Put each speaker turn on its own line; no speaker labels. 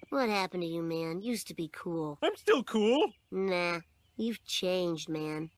What happened to you, man? Used to be cool.
I'm still cool.
Nah, you've changed, man.